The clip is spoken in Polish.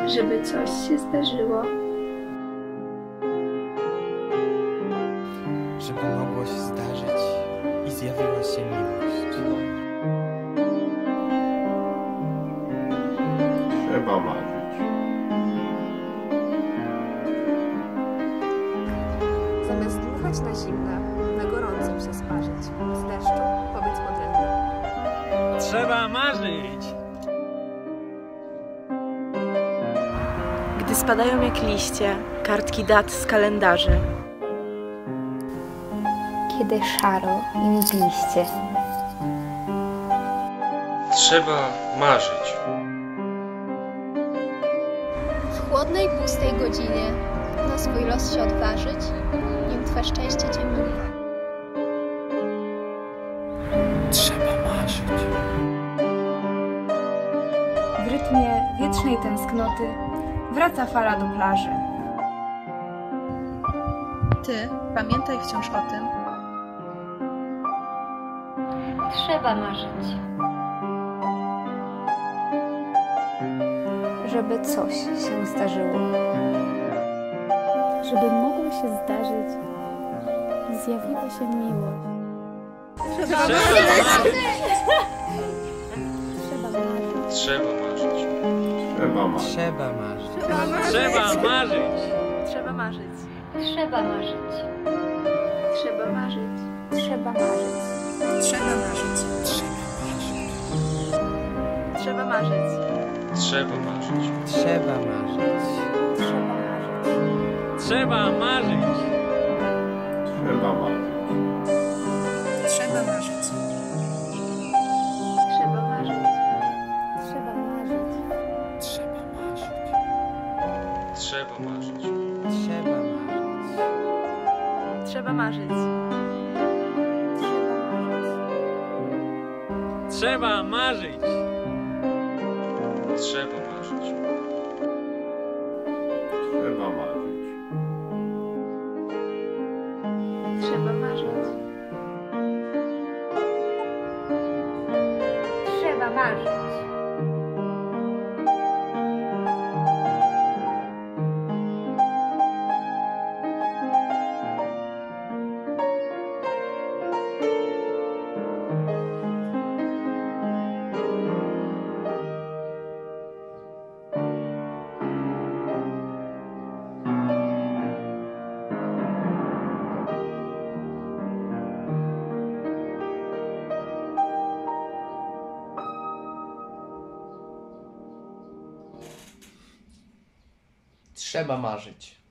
żeby coś się zdarzyło, żeby mogło się zdarzyć i zjawiła się miłość. Trzeba marzyć. Zamiast dmuchać na zimne, na gorącym się sparzyć. Z deszczu powiedz pod rękę. Trzeba marzyć! Gdy spadają jak liście kartki dat z kalendarzy. Kiedy szaro i mgliście. Trzeba marzyć. W chłodnej, pustej godzinie na swój los się odważyć, nim Twe szczęście Cię minie. Trzeba marzyć. W rytmie wiecznej tęsknoty wraca fala do plaży. Ty pamiętaj wciąż o tym. Trzeba marzyć. Żeby coś się zdarzyło. żeby mogło się zdarzyć i zjawiła się miłość. Trzeba marzyć. Trzeba marzyć. Trzeba marzyć. Trzeba marzyć. Trzeba marzyć! Trzeba marzyć. Trzeba marzyć. Trzeba marzyć. Trzeba marzyć. Trzeba marzyć. Trzeba marzyć. Trzeba marzyć. Trzeba marzyć. Trzeba marzyć! Trzeba marzyć. Trzeba marzyć. Trzeba marzyć. Trzeba marzyć. Trzeba marzyć. Trzeba marzyć! Trzeba marzyć. Trzeba marzyć. Trzeba marzyć. Trzeba marzyć. Trzeba marzyć.